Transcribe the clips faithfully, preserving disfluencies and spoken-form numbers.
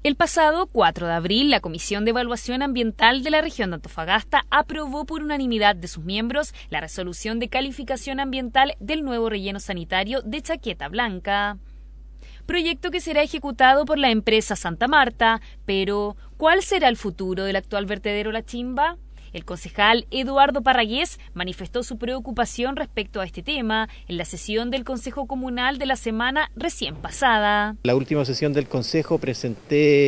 El pasado cuatro de abril, la Comisión de Evaluación Ambiental de la región de Antofagasta aprobó por unanimidad de sus miembros la resolución de calificación ambiental del nuevo relleno sanitario de Chaqueta Blanca. Proyecto que será ejecutado por la empresa Santa Marta, pero ¿cuál será el futuro del actual vertedero La Chimba? El concejal Eduardo Parragués manifestó su preocupación respecto a este tema en la sesión del Consejo Comunal de la semana recién pasada. En la última sesión del Consejo presenté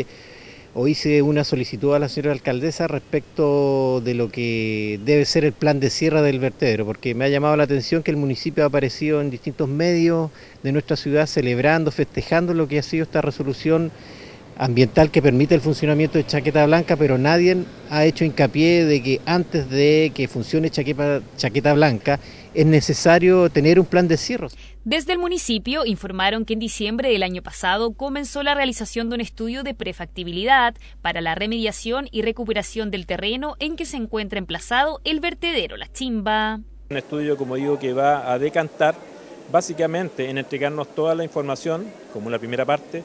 o hice una solicitud a la señora alcaldesa respecto de lo que debe ser el plan de cierre del vertedero, porque me ha llamado la atención que el municipio ha aparecido en distintos medios de nuestra ciudad celebrando, festejando lo que ha sido esta resolución ambiental que permite el funcionamiento de Chaqueta Blanca, pero nadie ha hecho hincapié de que antes de que funcione Chaqueta, Chaqueta Blanca es necesario tener un plan de cierre. Desde el municipio informaron que en diciembre del año pasado comenzó la realización de un estudio de prefactibilidad para la remediación y recuperación del terreno en que se encuentra emplazado el vertedero La Chimba. Un estudio, como digo, que va a decantar básicamente en entregarnos toda la información, como la primera parte,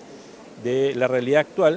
de la realidad actual,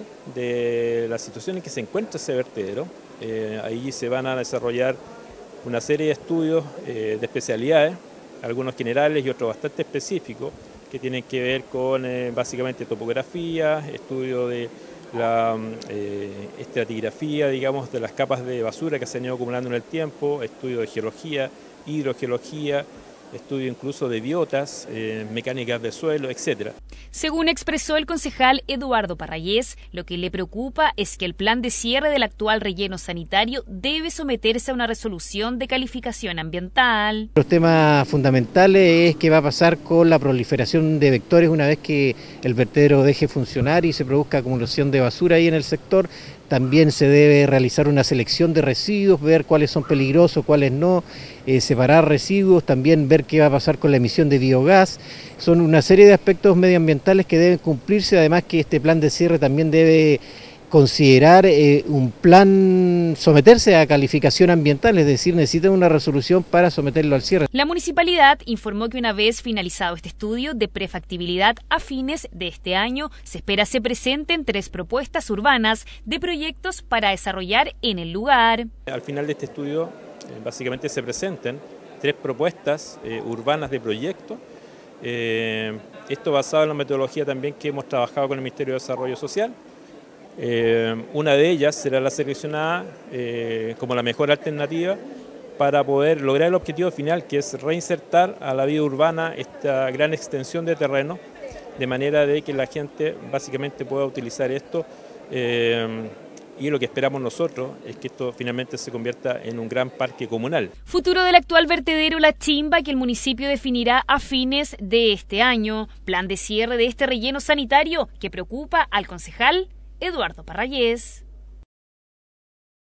de la situación en que se encuentra ese vertedero. Eh, ahí se van a desarrollar una serie de estudios eh, de especialidades, algunos generales y otros bastante específicos, que tienen que ver con eh, básicamente topografía, estudio de la eh, estratigrafía, digamos, de las capas de basura que se han ido acumulando en el tiempo, estudio de geología, hidrogeología, estudio incluso de biotas, eh, mecánicas de suelo, etcétera. Según expresó el concejal Eduardo Parragués, lo que le preocupa es que el plan de cierre del actual relleno sanitario debe someterse a una resolución de calificación ambiental. Los temas fundamentales es qué va a pasar con la proliferación de vectores una vez que el vertedero deje funcionar y se produzca acumulación de basura ahí en el sector. También se debe realizar una selección de residuos, ver cuáles son peligrosos, cuáles no, eh, separar residuos, también ver qué va a pasar con la emisión de biogás. Son una serie de aspectos medioambientales que deben cumplirse, además que este plan de cierre también debe considerar eh, un plan, someterse a calificación ambiental, es decir, necesita una resolución para someterlo al cierre. La municipalidad informó que una vez finalizado este estudio de prefactibilidad a fines de este año, se espera se presenten tres propuestas urbanas de proyectos para desarrollar en el lugar. Al final de este estudio, eh, básicamente se presenten tres propuestas eh, urbanas de proyecto. Eh, esto basado en la metodología también que hemos trabajado con el Ministerio de Desarrollo Social. Eh, una de ellas será la seleccionada eh, como la mejor alternativa para poder lograr el objetivo final, que es reinsertar a la vida urbana esta gran extensión de terreno, de manera de que la gente básicamente pueda utilizar esto eh, y lo que esperamos nosotros es que esto finalmente se convierta en un gran parque comunal. Futuro del actual vertedero La Chimba que el municipio definirá a fines de este año. Plan de cierre de este relleno sanitario que preocupa al concejal Eduardo Parragués.